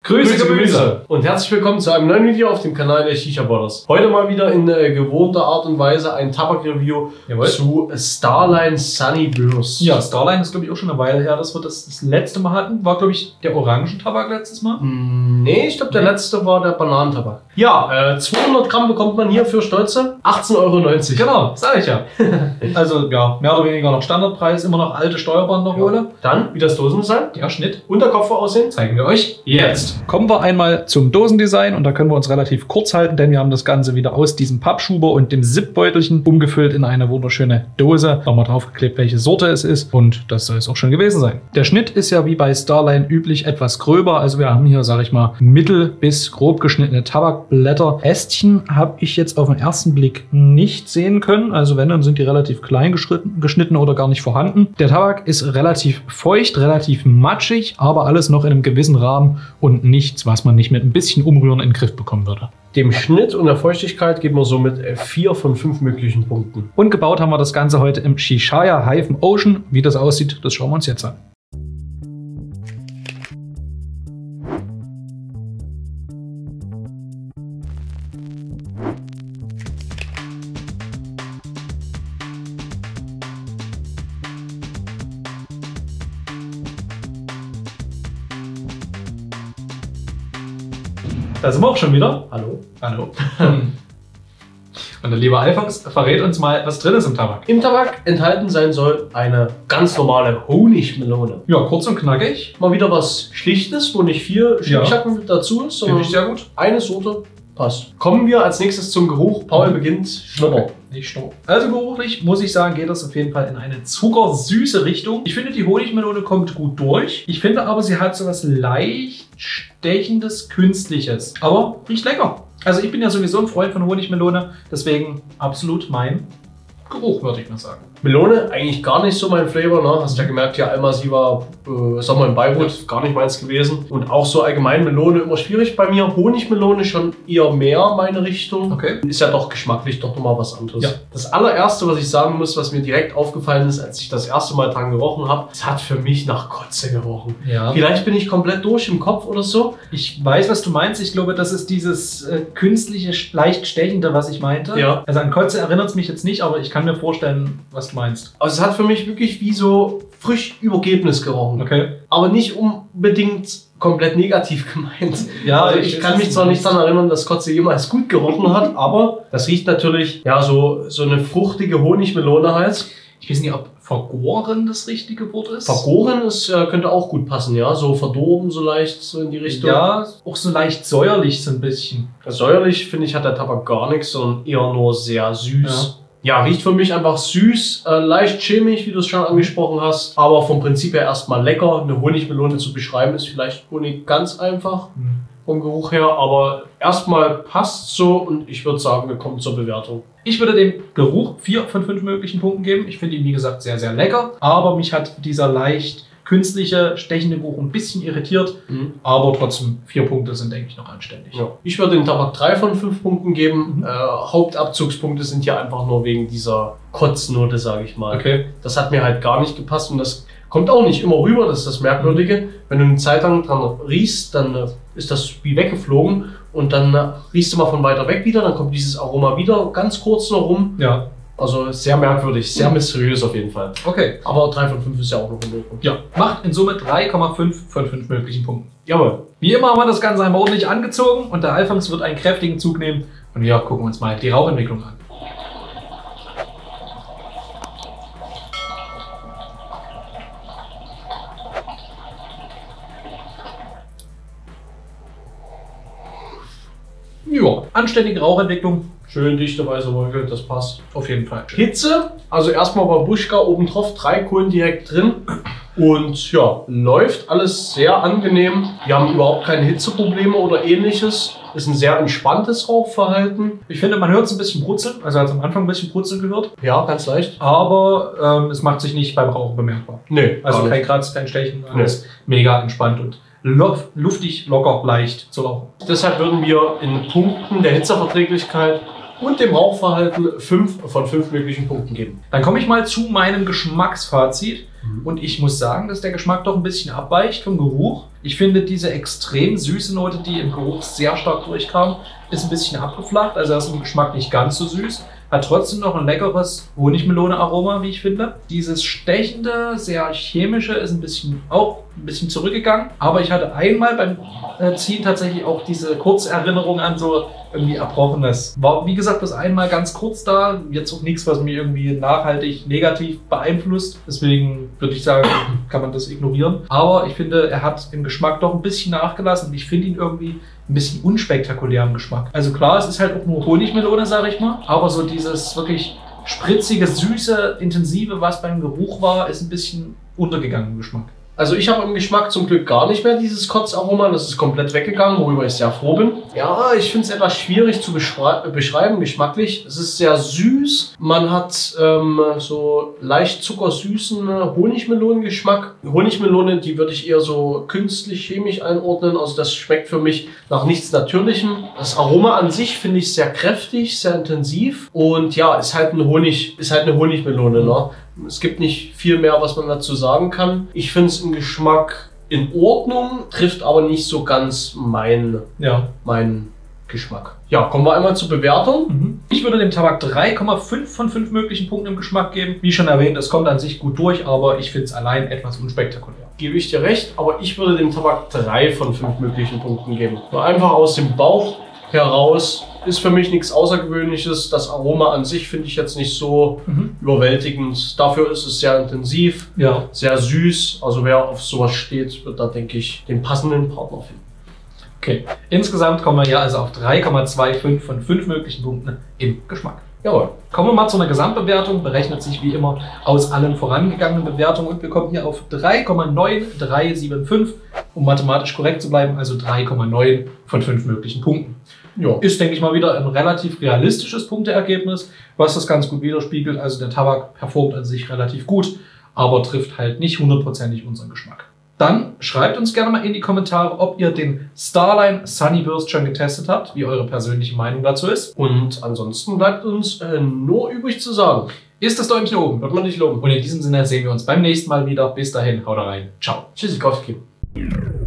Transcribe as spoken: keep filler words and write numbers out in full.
Grüße Gemüse und herzlich willkommen zu einem neuen Video auf dem Kanal der Shisha Brothers. Heute mal wieder in äh, gewohnter Art und Weise ein Tabak-Review zu Starline Sunny Burst. Ja, Starline ist glaube ich auch schon eine Weile her, dass wir das das letzte Mal hatten. War glaube ich der Orangentabak letztes Mal? Mm, nee, ich glaube der letzte war der Bananentabak. Ja, äh, zweihundert Gramm bekommt man hier für stolze achtzehn Euro neunzig. Genau, sag ich ja. Also ja, mehr oder weniger noch Standardpreis, immer noch alte Steuerbanderole. Ja. Dann, wie das Dosendesign, der Schnitt und der Kopf aussehen, zeigen wir euch jetzt. Kommen wir einmal zum Dosendesign und da können wir uns relativ kurz halten, denn wir haben das Ganze wieder aus diesem Pappschuber und dem Zip-Beutelchen umgefüllt in eine wunderschöne Dose. Nochmal draufgeklebt, welche Sorte es ist und das soll es auch schon gewesen sein. Der Schnitt ist ja wie bei Starline üblich etwas gröber, also wir haben hier, sage ich mal, mittel bis grob geschnittene Tabakblätter. Ästchen habe ich jetzt auf den ersten Blick nicht sehen können, also wenn, dann sind die relativ klein geschnitten oder gar nicht vorhanden. Der Tabak ist relativ feucht, relativ matschig, aber alles noch in einem gewissen Rahmen und nichts, was man nicht mit ein bisschen Umrühren in den Griff bekommen würde. Dem Schnitt und der Feuchtigkeit geben wir somit vier von fünf möglichen Punkten. Und gebaut haben wir das Ganze heute im Shishaya-Ocean. Wie das aussieht, das schauen wir uns jetzt an. Da sind wir auch schon wieder. Hallo. Hallo. Und der liebe Alfons verrät uns mal, was drin ist im Tabak. Im Tabak enthalten sein soll eine ganz normale Honigmelone. Ja, kurz und knackig. Mal wieder was Schlichtes, wo nicht viel Schickschatten ja. dazu ist, sondern sehr gut. Eine Sorte passt. Kommen wir als nächstes zum Geruch. Paul beginnt. Schnupper. Okay. Nicht schnuppern. Also geruchlich muss ich sagen, geht das auf jeden Fall in eine zuckersüße Richtung. Ich finde, die Honigmelone kommt gut durch. Ich finde aber, sie hat so was leicht stechendes, künstliches. Aber riecht lecker. Also ich bin ja sowieso ein Freund von Honigmelone, deswegen absolut mein Geruch, würde ich mal sagen. Melone, eigentlich gar nicht so mein Flavor, ne? Hast ja gemerkt, ja, einmal sie war äh, Sommer in Beirut, ja. gar nicht meins gewesen. Und auch so allgemein Melone immer schwierig bei mir. Honigmelone schon eher mehr meine Richtung. Okay. Ist ja doch geschmacklich doch nochmal was anderes. Ja. Das allererste, was ich sagen muss, was mir direkt aufgefallen ist, als ich das erste Mal dran gerochen habe, es hat für mich nach Kotze gerochen. Ja. Vielleicht bin ich komplett durch im Kopf oder so. Ich weiß, was du meinst. Ich glaube, das ist dieses äh, künstliche, leicht stechende, was ich meinte. Ja. Also an Kotze erinnert es mich jetzt nicht, aber ich kann mir vorstellen, was du meinst. Also es hat für mich wirklich wie so frisch Übergebnis gerochen. Okay. Aber nicht unbedingt komplett negativ gemeint. Ja, also ich, ich kann mich zwar nicht daran erinnern, dass Kotze jemals gut gerochen hat, aber das riecht natürlich ja so, so eine fruchtige Honigmelone halt. Ich weiß nicht, ob vergoren das richtige Wort ist. Vergoren ist, könnte auch gut passen, ja. So verdorben, so leicht, so in die Richtung. Ja, auch so leicht säuerlich so ein bisschen. Säuerlich, finde ich, hat der Tabak gar nichts, sondern eher nur sehr süß. Ja. Ja, riecht für mich einfach süß, äh, leicht chemisch, wie du es schon angesprochen hast, aber vom Prinzip her erstmal lecker. Eine Honigmelone zu beschreiben ist vielleicht nicht ganz einfach mhm. vom Geruch her, aber erstmal passt so und ich würde sagen, wir kommen zur Bewertung. Ich würde dem Geruch vier von fünf möglichen Punkten geben. Ich finde ihn, wie gesagt, sehr, sehr lecker, aber mich hat dieser leicht künstliche, stechende Geruch ein bisschen irritiert, mhm. aber trotzdem vier Punkte sind, denke ich, noch anständig. Ja. Ich würde dem Tabak drei von fünf Punkten geben. Mhm. Äh, Hauptabzugspunkte sind ja einfach nur wegen dieser Kotznote, sage ich mal. Okay. Das hat mir halt gar nicht gepasst und das kommt auch nicht immer rüber, das ist das Merkwürdige. Mhm. Wenn du eine Zeit lang dran riechst, dann äh, ist das wie weggeflogen und dann äh, riechst du mal von weiter weg wieder, dann kommt dieses Aroma wieder ganz kurz noch rum. Ja. Also sehr merkwürdig, sehr mysteriös auf jeden Fall. Okay. Aber drei von fünf ist ja auch noch in Ordnung. Ja, macht in Summe drei Komma fünf von fünf möglichen Punkten. Jawohl. Wie immer haben wir das Ganze einmal ordentlich angezogen und der Alfons wird einen kräftigen Zug nehmen und wir gucken uns mal die Rauchentwicklung an. Ja, anständige Rauchentwicklung. Schön dichte weiße Wolke, das passt. Auf jeden Fall. Hitze, also erstmal Babuschka oben drauf, drei Kohlen direkt drin. Und ja, läuft alles sehr angenehm. Wir haben überhaupt keine Hitzeprobleme oder ähnliches. Ist ein sehr entspanntes Rauchverhalten. Ich finde, man hört es ein bisschen brutzeln. Also hat es am Anfang ein bisschen brutzeln gehört. Ja, ganz leicht. Aber ähm, es macht sich nicht beim Rauchen bemerkbar. Nee. Also kein Kratz, kein Stechen. Alles nee. Mega entspannt und luftig, locker, leicht zu rauchen. Deshalb würden wir in Punkten der Hitzeverträglichkeit und dem Rauchverhalten fünf von fünf möglichen Punkten geben. Dann komme ich mal zu meinem Geschmacksfazit. Und ich muss sagen, dass der Geschmack doch ein bisschen abweicht vom Geruch. Ich finde, diese extrem süße Note, die im Geruch sehr stark durchkam, ist ein bisschen abgeflacht. Also er ist im Geschmack nicht ganz so süß. Hat trotzdem noch ein leckeres Honigmelone-Aroma, wie ich finde. Dieses stechende, sehr chemische ist ein bisschen auch ein bisschen zurückgegangen. Aber ich hatte einmal beim äh, Ziehen tatsächlich auch diese Kurzerinnerung an so irgendwie Erbrochenes. War, wie gesagt, bis einmal ganz kurz da. Jetzt auch nichts, was mich irgendwie nachhaltig negativ beeinflusst. Deswegen würde ich sagen, kann man das ignorieren. Aber ich finde, er hat im Geschmack doch ein bisschen nachgelassen. Ich finde ihn irgendwie ein bisschen unspektakulär im Geschmack. Also klar, es ist halt auch nur Honigmelone, sage ich mal. Aber so dieses wirklich spritzige, süße, intensive, was beim Geruch war, ist ein bisschen untergegangen im Geschmack. Also ich habe im Geschmack zum Glück gar nicht mehr dieses Kotzaroma, das ist komplett weggegangen, worüber ich sehr froh bin. Ja, ich finde es etwas schwierig zu beschreiben, geschmacklich. Es ist sehr süß, man hat ähm, so leicht zuckersüßen Honigmelonengeschmack. Honigmelone, die würde ich eher so künstlich, chemisch einordnen, also das schmeckt für mich nach nichts Natürlichem. Das Aroma an sich finde ich sehr kräftig, sehr intensiv und ja, ist halt, ein Honig, ist halt eine Honigmelone, ne? Es gibt nicht viel mehr, was man dazu sagen kann. Ich finde es im Geschmack in Ordnung, trifft aber nicht so ganz mein, ja. mein Geschmack. Ja, kommen wir einmal zur Bewertung. Mhm. Ich würde dem Tabak drei Komma fünf von fünf möglichen Punkten im Geschmack geben. Wie schon erwähnt, es kommt an sich gut durch, aber ich finde es allein etwas unspektakulär. Gebe ich dir recht, aber ich würde dem Tabak drei von fünf möglichen Punkten geben. Nur einfach aus dem Bauch heraus. Ist für mich nichts Außergewöhnliches. Das Aroma an sich finde ich jetzt nicht so mhm. überwältigend. Dafür ist es sehr intensiv, ja. sehr süß. Also wer auf sowas steht, wird da, denke ich, den passenden Partner finden. Okay, insgesamt kommen wir ja also auf drei Komma fünfundzwanzig von fünf möglichen Punkten im Geschmack. Jawohl. Kommen wir mal zu einer Gesamtbewertung. Berechnet sich wie immer aus allen vorangegangenen Bewertungen und wir kommen hier auf drei Komma neun drei sieben fünf, um mathematisch korrekt zu bleiben, also drei Komma neun von fünf möglichen Punkten. Ja. Ist, denke ich mal, wieder ein relativ realistisches Punkteergebnis, was das ganz gut widerspiegelt. Also der Tabak performt an sich relativ gut, aber trifft halt nicht hundertprozentig unseren Geschmack. Dann schreibt uns gerne mal in die Kommentare, ob ihr den Starline Sunnyburst schon getestet habt, wie eure persönliche Meinung dazu ist. Und ansonsten bleibt uns äh, nur übrig zu sagen, ist das Däumchen oben, wird man nicht loben. Und in diesem Sinne sehen wir uns beim nächsten Mal wieder. Bis dahin, haut rein. Ciao. Tschüssikowski.